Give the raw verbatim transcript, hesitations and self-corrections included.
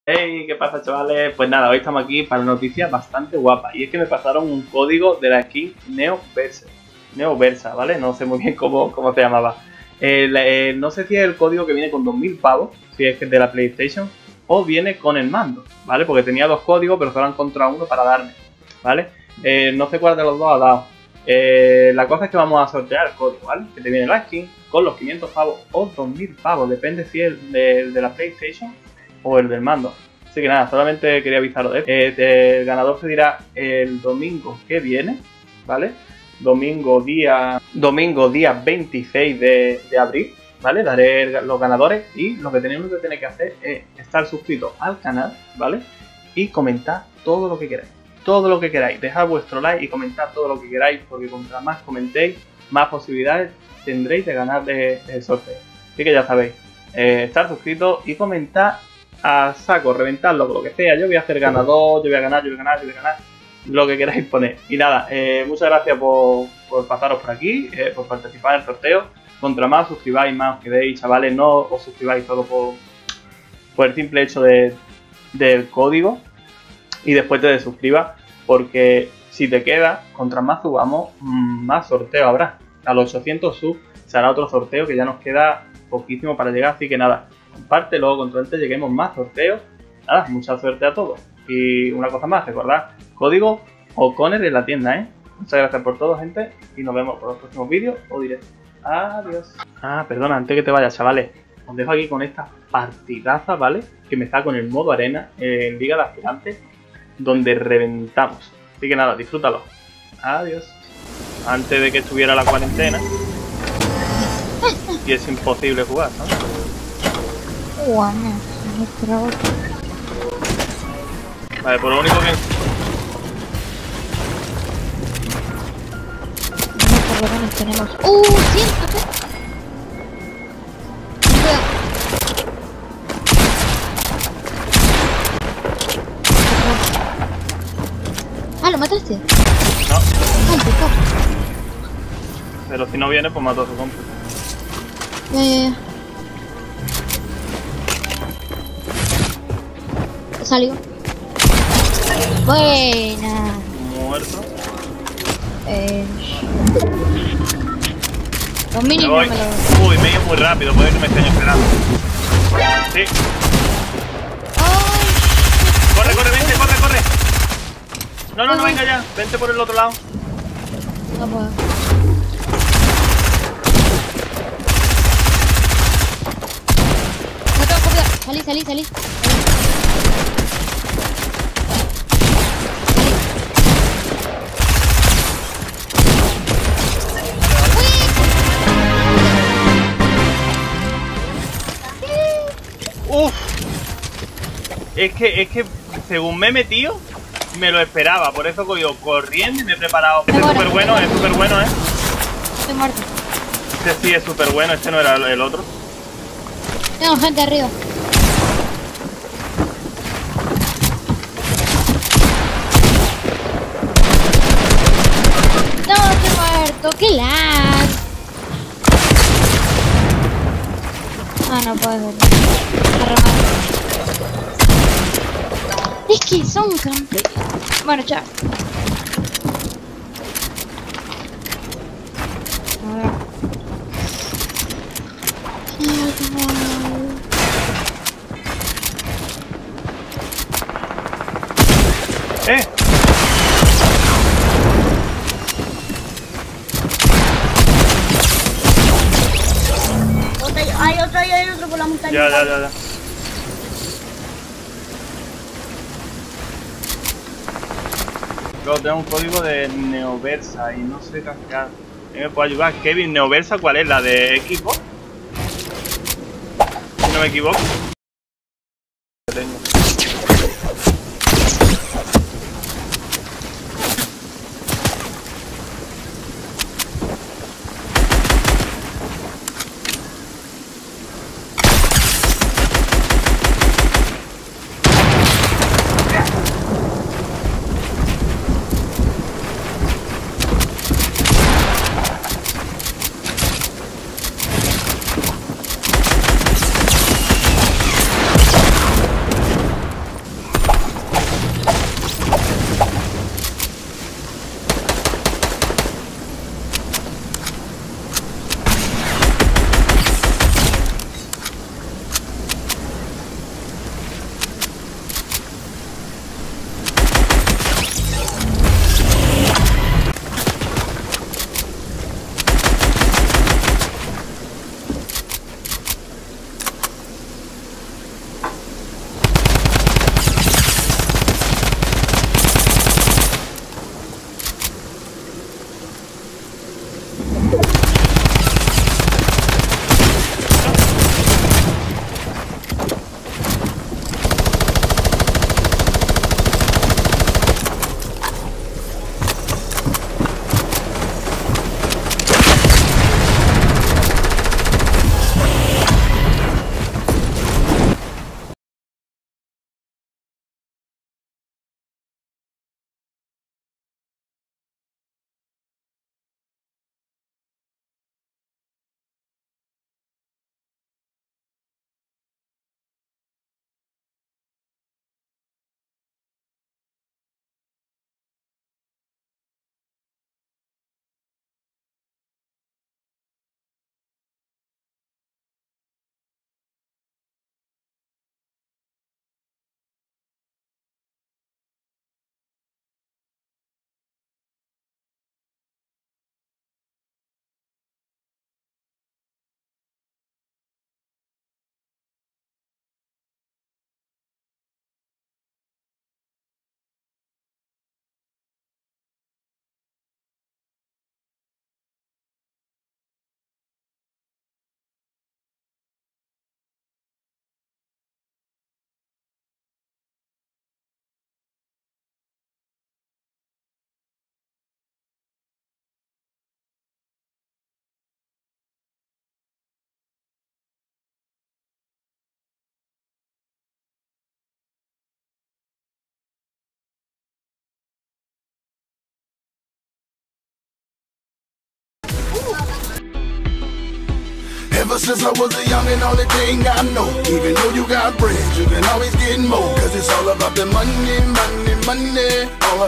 Hey, ¿qué pasa, chavales? Pues nada, hoy estamos aquí para una noticia bastante guapa. Y es que me pasaron un código de la skin Neoversa. Neoversa, ¿vale? No sé muy bien cómo, cómo se llamaba. El, eh, no sé si es el código que viene con dos mil pavos, si es que es de la PlayStation, o viene con el mando, ¿vale? Porque tenía dos códigos, pero solo han encontrado uno para darme, ¿vale? Eh, no sé cuál de los dos ha dado. Eh, la cosa es que vamos a sortear el código, ¿vale? Que te viene la skin con los quinientos pavos o dos mil pavos, depende si es el de, de la PlayStation o el del mando. Así que nada, solamente quería avisaros de esto. Eh, el ganador se dirá el domingo que viene, ¿vale? Domingo día domingo día veintiséis de, de abril, ¿vale? Daré los ganadores y lo que tenemos que tener que hacer es estar suscritos al canal, ¿vale? Y comentar todo lo que queráis. Todo lo que queráis. Dejad vuestro like y comentar todo lo que queráis, porque contra más comentéis, más posibilidades tendréis de ganar el sorteo. Así que ya sabéis, eh, estar suscritos y comentar a saco, reventarlo con lo que sea. Yo voy a hacer ganador, yo voy a ganar, yo voy a ganar, yo voy a ganar, lo que queráis poner. Y nada, eh, muchas gracias por, por pasaros por aquí, eh, por participar en el sorteo. Contra más suscribáis, más os quedéis, chavales. No os suscribáis solo por, por el simple hecho de, del código y después te desuscribas, porque si te quedas, contra más subamos, más sorteo habrá. A los ochocientos subs se hará otro sorteo, que ya nos queda poquísimo para llegar, así que nada, compártelo, contra antes lleguemos más sorteos. Nada, mucha suerte a todos. Y una cosa más, recordad, código O'Connor en la tienda, ¿eh? Muchas gracias por todo, gente, y nos vemos por los próximos vídeos o directos. Adiós. Ah, perdona, antes que te vayas, chavales, os dejo aquí con esta partidaza, ¿vale? Que me está con el modo arena en Liga de Aspirantes, donde reventamos. Así que nada, disfrútalo. Adiós. Antes de que estuviera la cuarentena, y es imposible jugar, ¿sabes? Bueno, creo que... Vale, por lo único que... ¿Cuántos botones tenemos? ¡Uh! ¡cien! Ah, ¿lo mataste? No. Ay, qué capo. Pero si no viene, pues mato a su compa. Ya, ya, ya. Salió. Buena. Muerto. Eh... Los minis Me no voy. me lo... Uy, me he ido muy rápido, puede que me estén esperando. Sí. ¡Ay! Corre, corre, vente, corre, corre. No, no, no, venga ya. Vente por el otro lado. No puedo. No tengo copia. Salí, salí, salí. Uff. Es que, es que, según me he metido, me lo esperaba. Por eso cogido corriendo y me he preparado. Este es súper bueno, es súper bueno, eh. Estoy muerto. Este sí es súper bueno, este no era el otro. Tengo gente arriba. No, estoy muerto. ¡Qué lag! Ah, no puedes ver. Es que son campeones. Bueno, chao. A ver. ¡Eh! Hay otro, hay otro por la montaña. Ya, ya, ya, ya. Luego tengo un código de Neoversa y no sé cascar. ¿Me puede ayudar? Kevin, ¿Neoversa cuál es? ¿La de Xbox? Si no me equivoco. Tengo. Ever since I was a young and only thing I know, even though you got bread, you can always get more. Cause it's all about the money, money, money. All